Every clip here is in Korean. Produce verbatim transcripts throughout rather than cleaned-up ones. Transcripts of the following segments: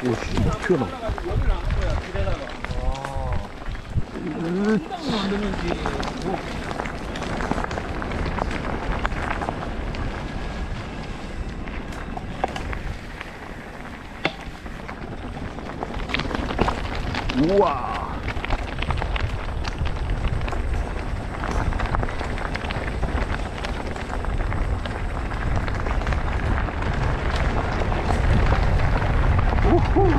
오씨, 튀어나와. 여기를 안 거야, 길에다가. 으, 만드는지. 뭐. 우와. 우후.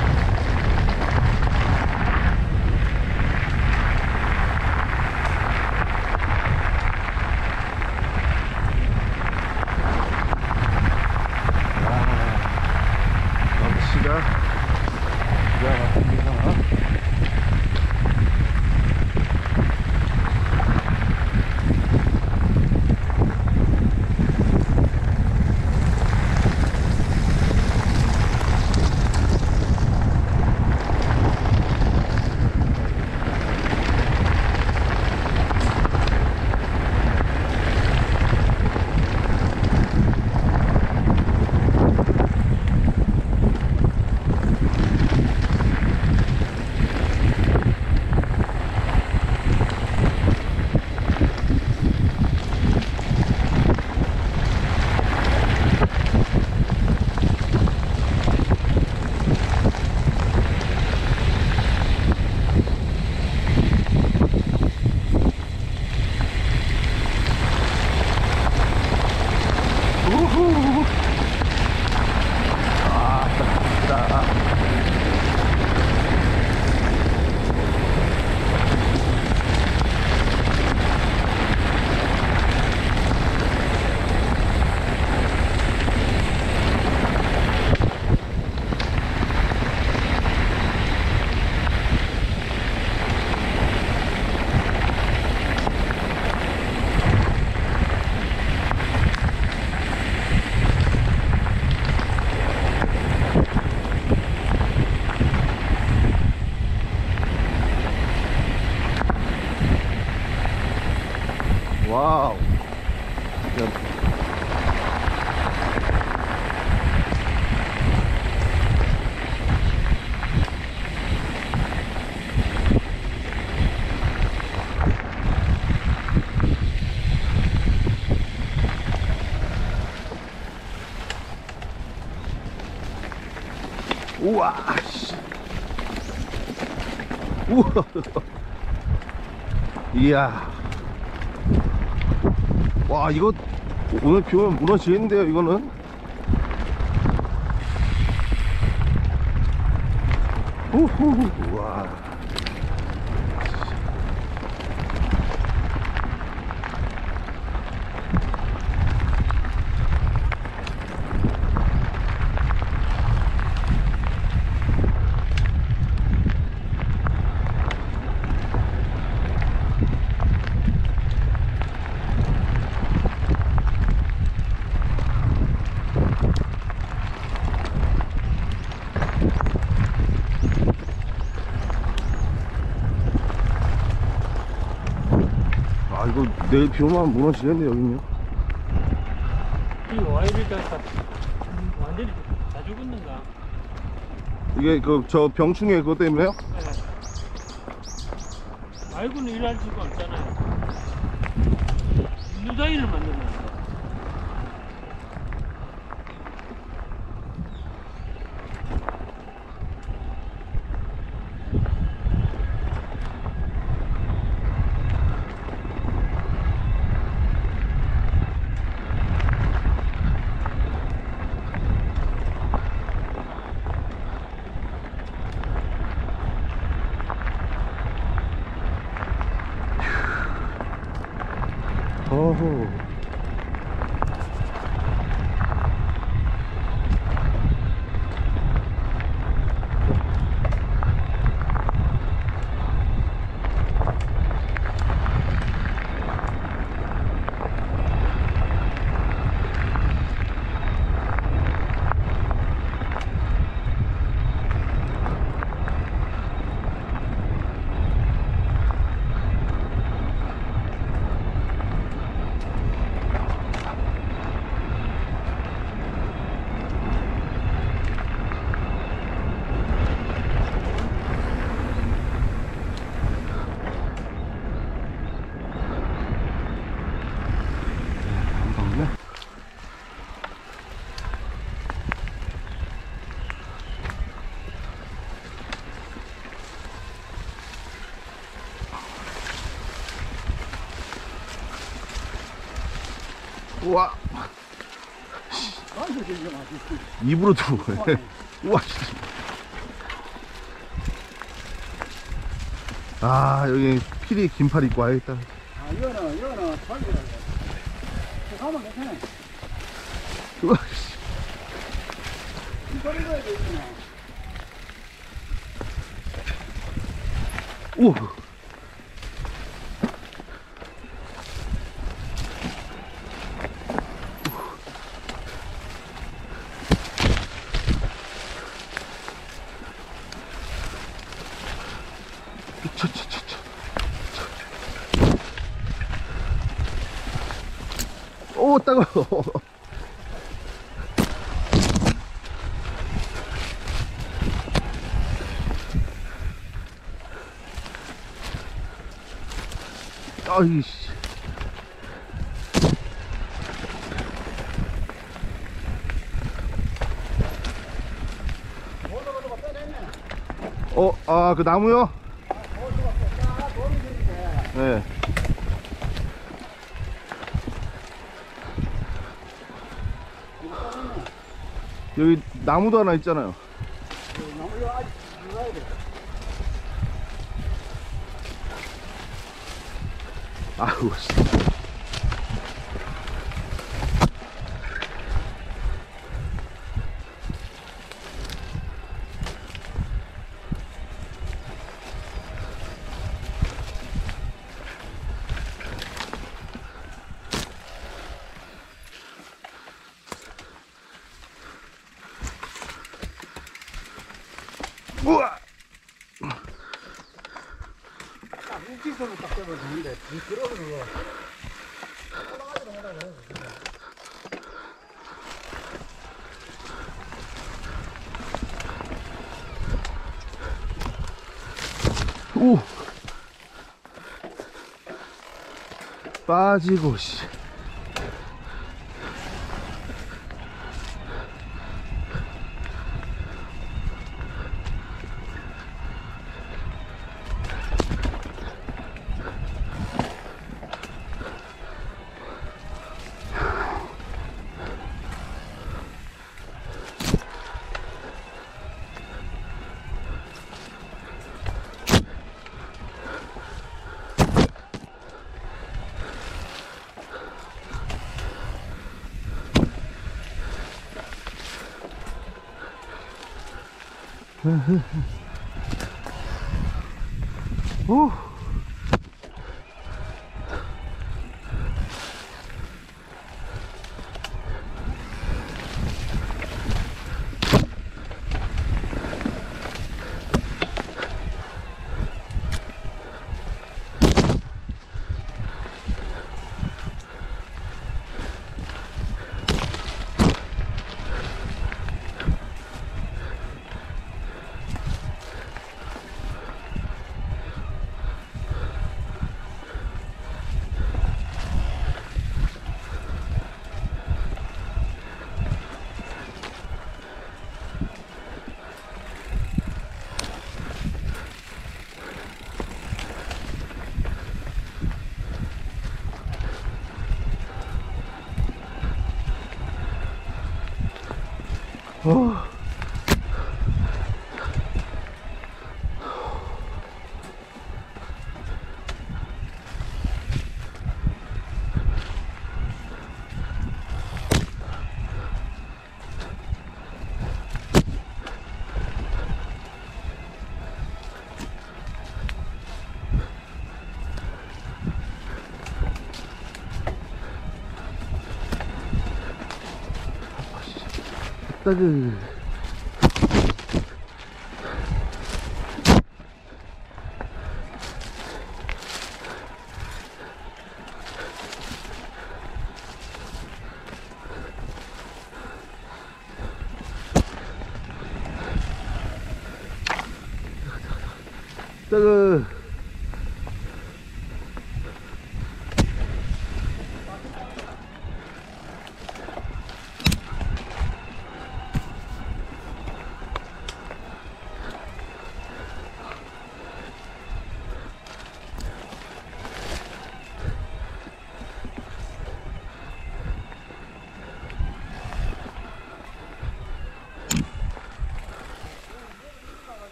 날씨가 기가 막힙니다. 우후. 아, 딱, 와우. 야. 우와. 씨. 우와. 이야. 와, 이거 오늘 비 오면 무너지겠는데요, 이거는. 우후. 우와. 아, 이거 내일 비 오면 무너지겠네, 여기는. 이 와이비가 다 완전히 다 죽었는가? 이게 그 저 병충해 그것 때문에요? 네. 말고는 일할 수가 없잖아요. 인류다이를 만들면 어후. 우와. 입으로 들어오네. 우와. 아, 여기 필히 긴팔 입고 와야겠다. 아, 이거는, 이거는 설비라고 해. 가면 괜찮아. 우와. 이거 입어야 돼, 이거는. 오. 오, 따가워. 아이씨. 어, 아, 그 나무요? 네. 여기 나무도 하나 있잖아요. 아우 씨. 우와. 물기선을 딱 잡아도 되는데, 미끄러우는 거. 올라가지도 못하고. 오. 빠지고 씨. 오. 어. 따그. 따그.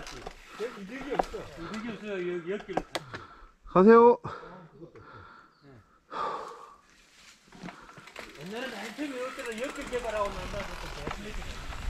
탔지. 이득이 없어. 이득이 없어. 여기 열 개를 탔지. 가세요. 옛날에는 한참 이럴 때는 열 개 개발하고 난 다음부터 대플레이트.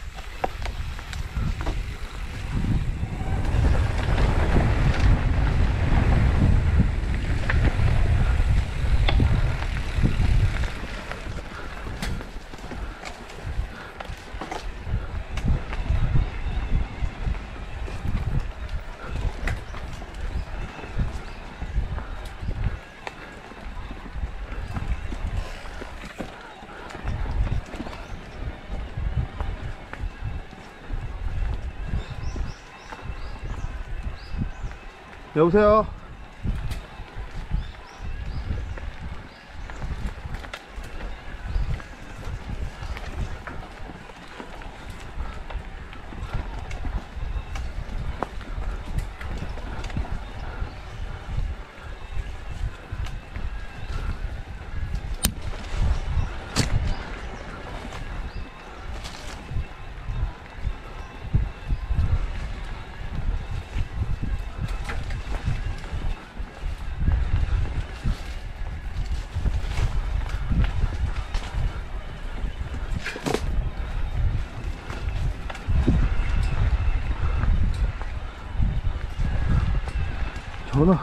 여보세요. 전화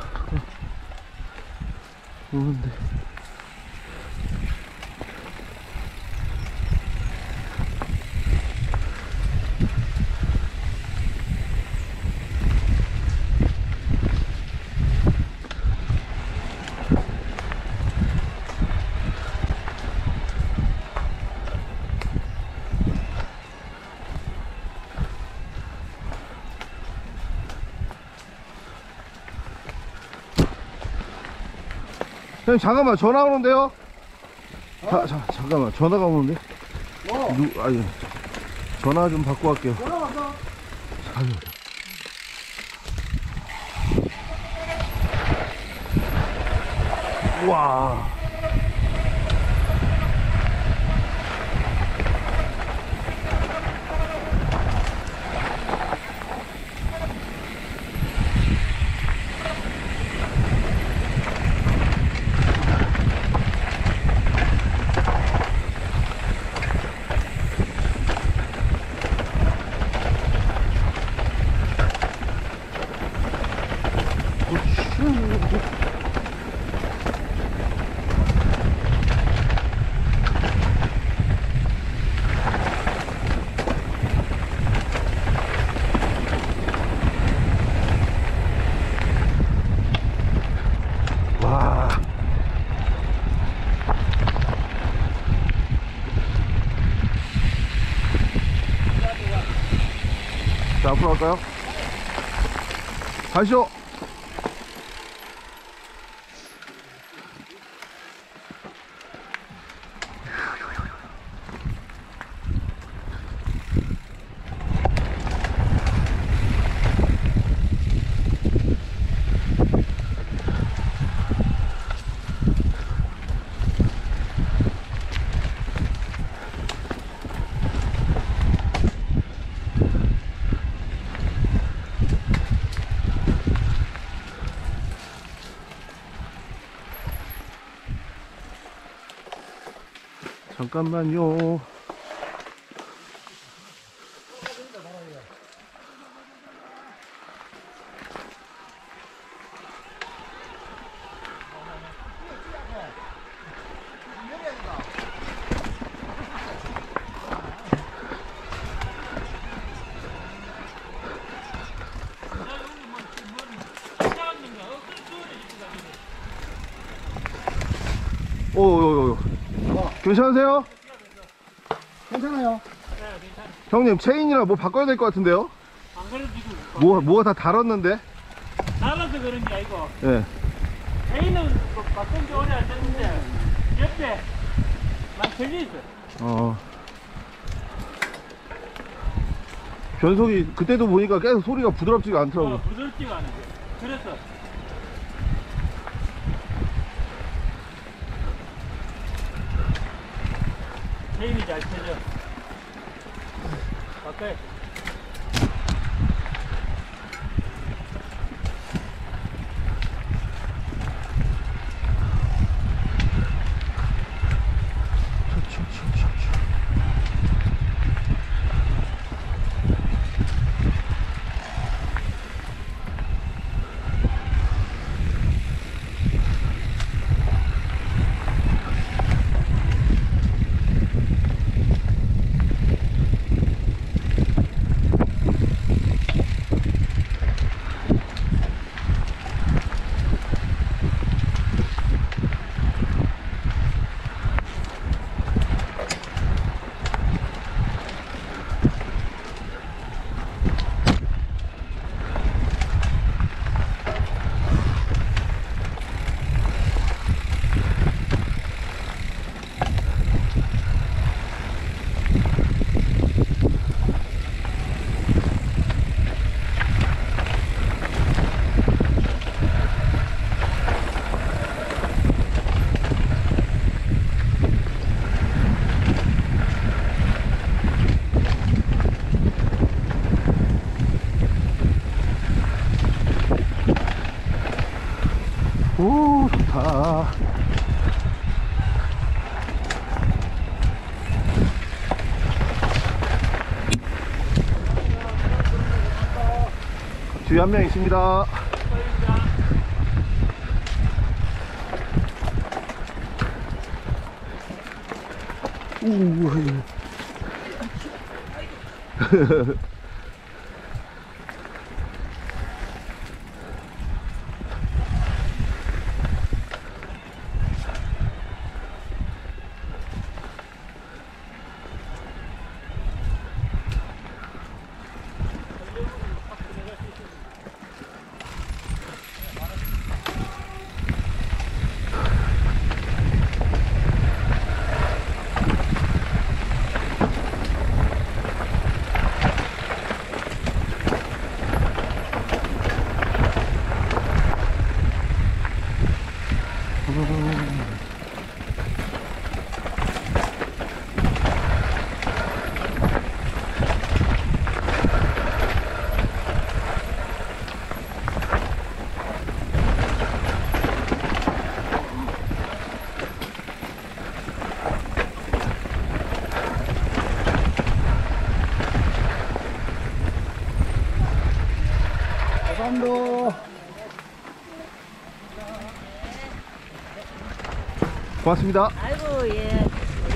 오는데. 형님 잠깐만, 전화 오는데요? 자, 자, 잠깐만, 전화가 오는데? 어. 누, 아니, 전화 좀 받고 갈게요. 전화 왔어. 아유. 와. 와. 자, 앞으로 갈까요? 가시죠. 잠깐만요. 오오오. 괜찮으세요? 괜찮아요. 형님 체인이랑 뭐 바꿔야 될 것 같은데요? 안 그래도 지금 뭐, 뭐가 다 달았는데? 나가서 그런 게 아니고 예. A는 뭐 바꾼 지 오래 안 됐는데 옆에 막 걸려 있어. 어. 변속이 그때도 보니까 계속 소리가 부드럽지가 않더라고. 어, 부드럽지가 않아. 그래서 체인이 잘 펴져. 바꿔야 돼. 뒤에 한 명 있습니다. 우. 감사합니다. 고맙습니다. 아이고, 예.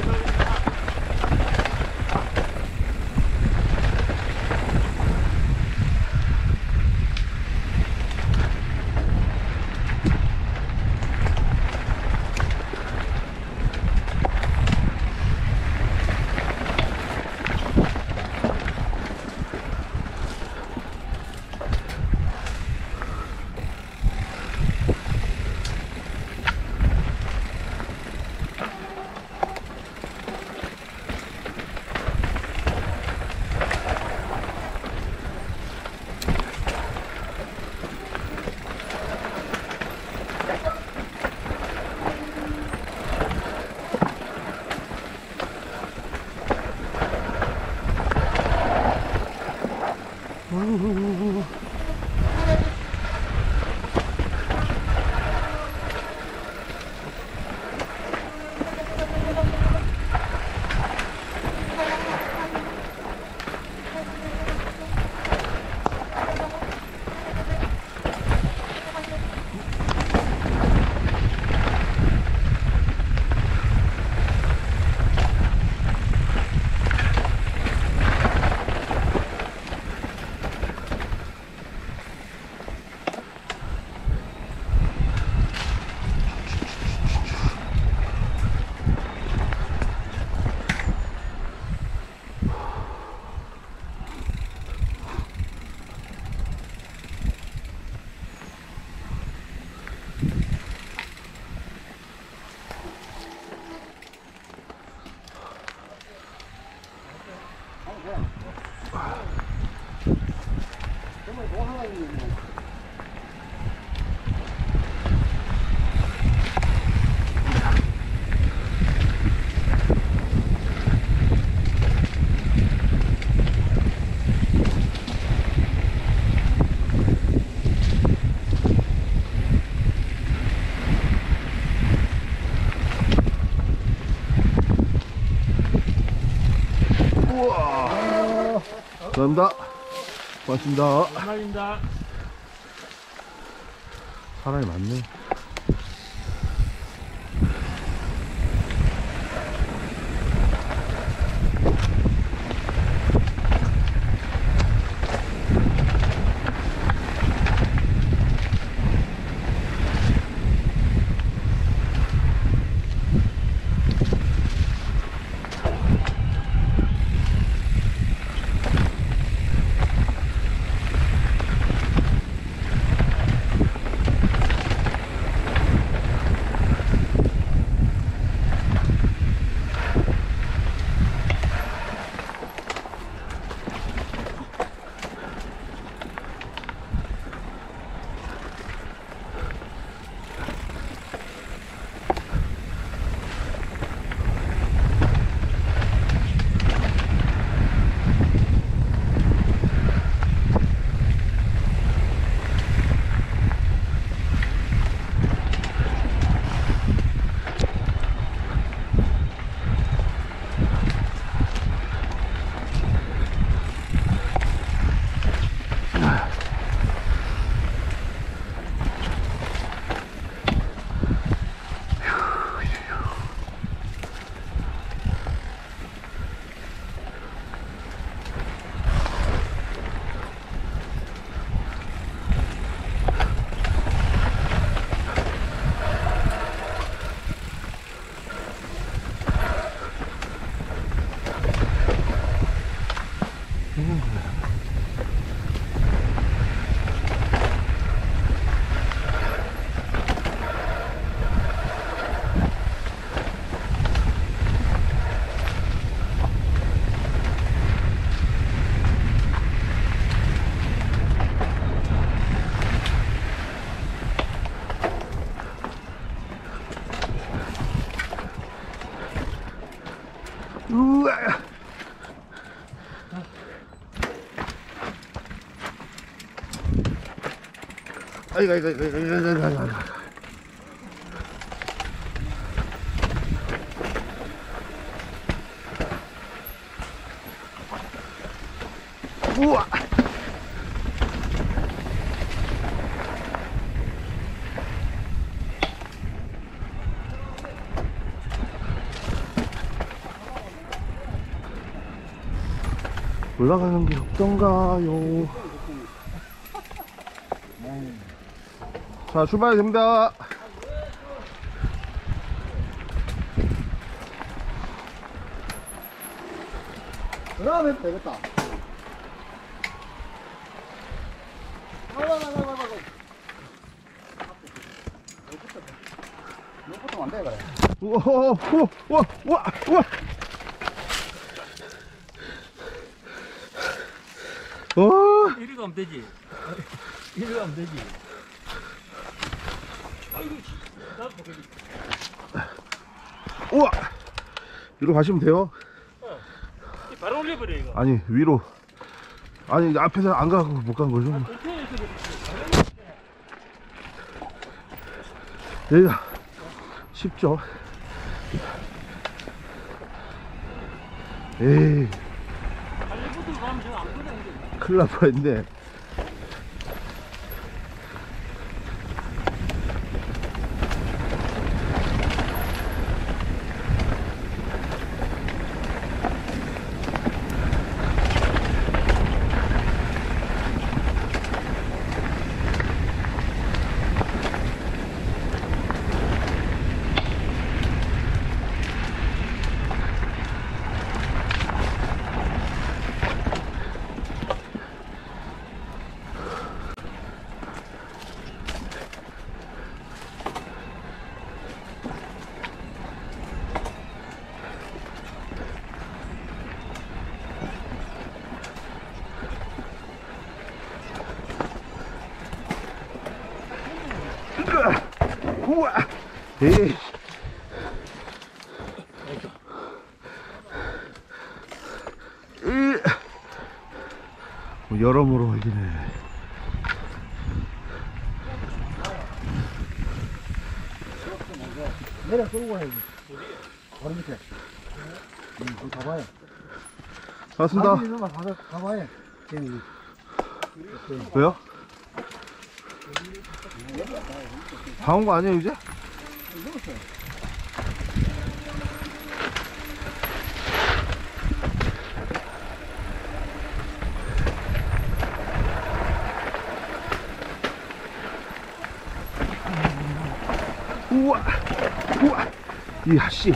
정말 뭐 하나 있네. 우와. 감사합니다. 고맙습니다. 말입니다. 사람이 많네. 우와. 아이고, 아이고, 아이고, 아이고, 아이고, 아이고, 아이고. 우와. 올라가는 게 없던가요? 자, 출발이 됩니다. 그러면 해도 되겠다. 이것부터 안 돼, 그래. 우와, 우와, 우와, 우와, 우와. 어, 이리 가면 되지. 이리 가면 되지. 아이고, 나 보겠지. 우와. 위로 가시면 돼요. 바로 올려버려, 이거. 아니, 위로. 아니, 앞에서 안 가고 못 간 거죠? 공평해서 여기가 쉽죠? 에이, 달리부터 가면 저안 보내. 큰일 날 뻔했네. 우와. 에이. 뭐 여러모로 이기네. 내려 끌고 가야지. 바로 밑에. 응, 그거 가봐요. 반갑습니다. 사진 이놈아 가서 가봐요. 응. 왜요? 다 온 거 아니에요 이제? 우와, 우와, 이야 씨.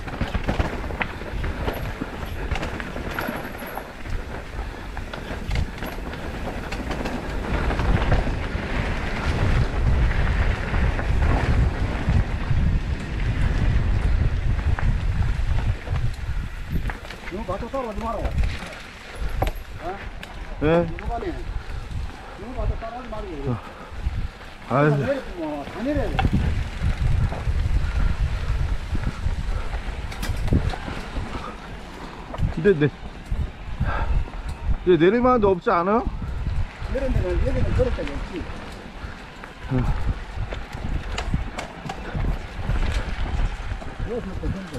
이거 맞춰 따라가지 마라. 예. 이거 가네. 이거 맞춰 따라가지 말고. 아유. 다 내려, 뭐, 다 내려야 돼. 근데 내, 근데 내릴만한데 없지 않아요? 내려 내가 여기는 그럴 때가 없지. 여기서부터 던져.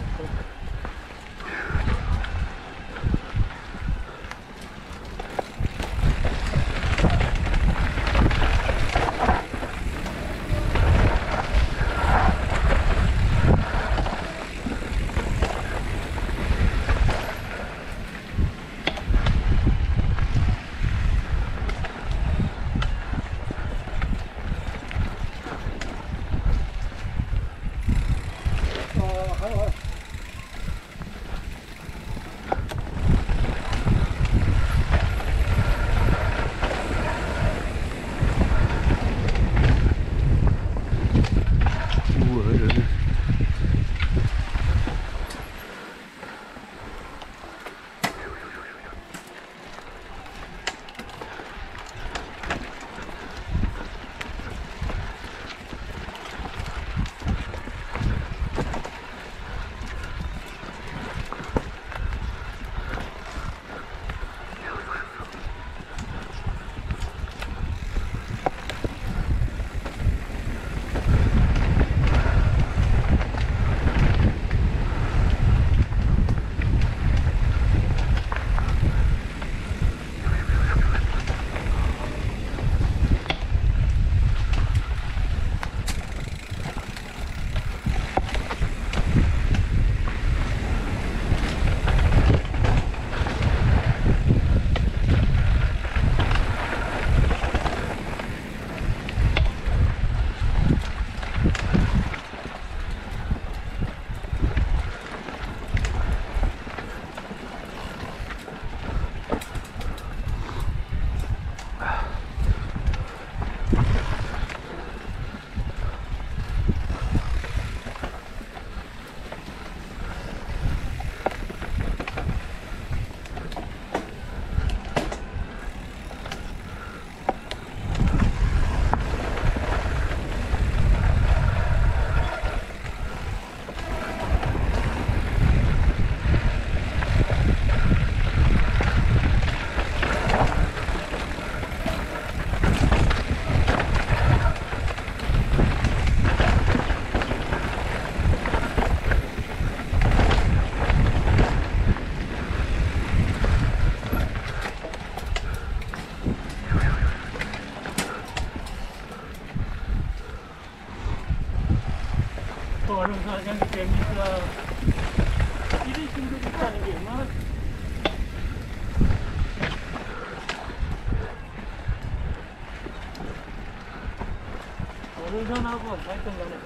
오른손하고 하여튼 간에.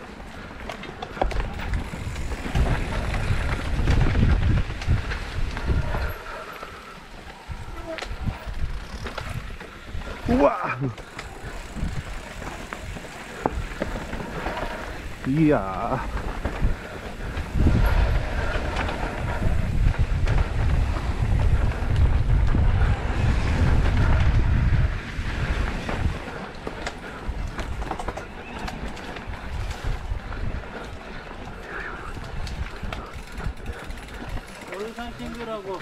우와! 이야. 오른손 싱글하고.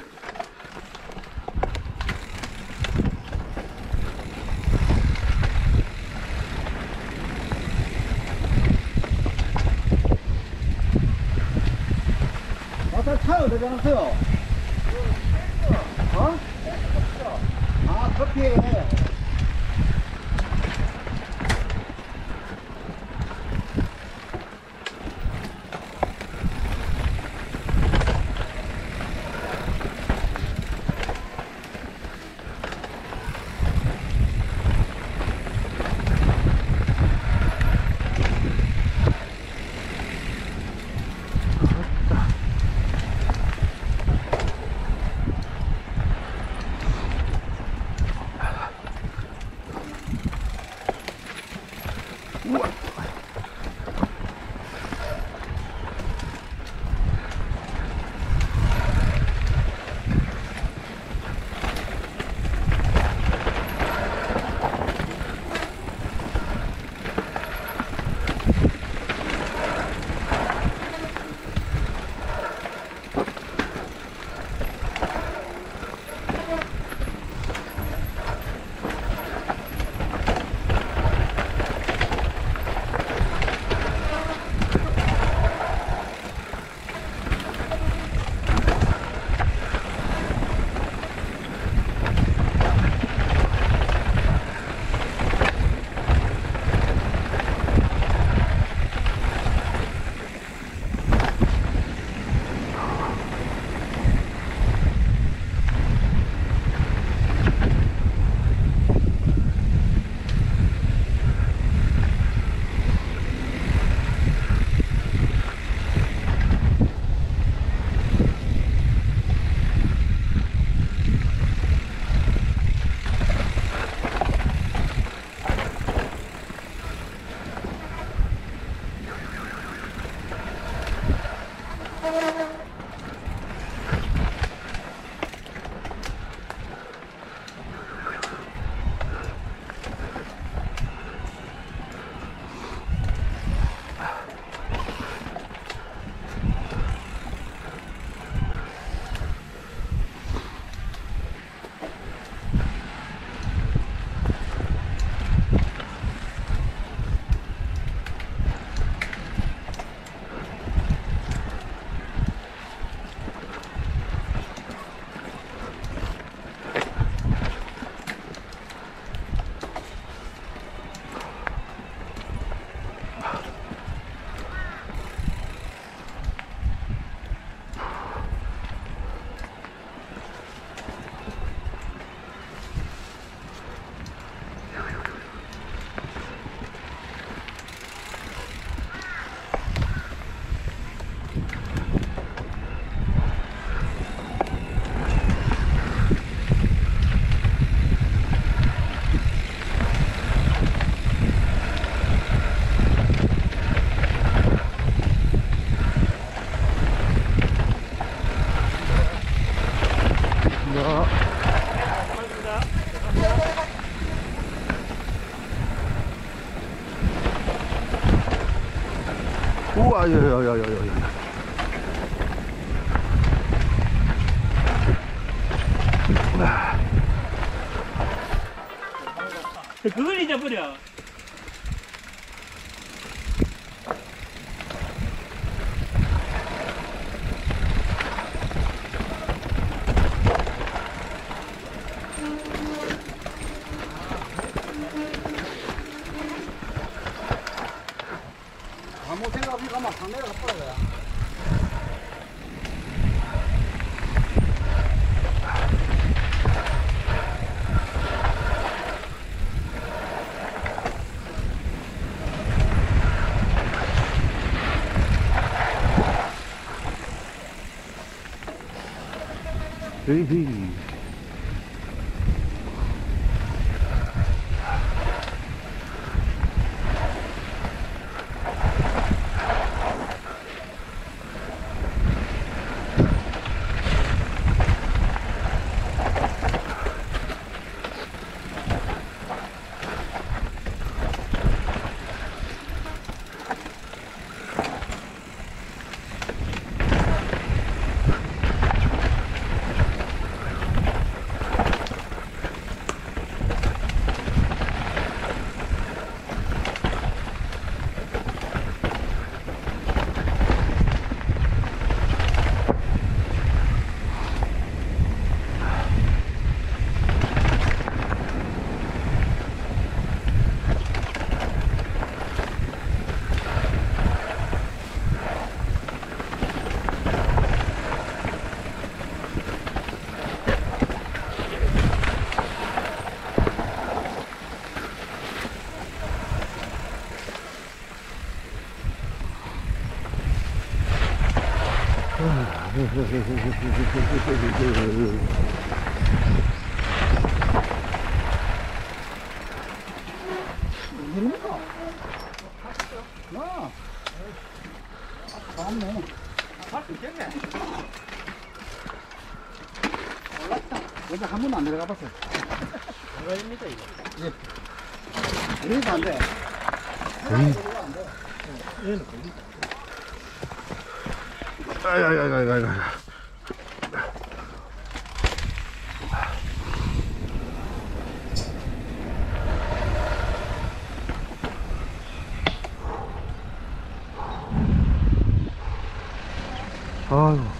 마사 차 어디 가놨어요? 어? 아, 커피에. 우와. 우와, 야, 야, 야, 야, 야. 그걸 잊어버려. 아무 생각 없이 가면 상대가 가빠져요. 헤이. 이러니까. 나. 잘했네. 할수 있겠네. 올랐다. 여기 한 번도 안 내려가 봤어요. 얼마입니까 이거? 이러니까 안 돼. 얘는 걸리다. 아야야야야야. 아유.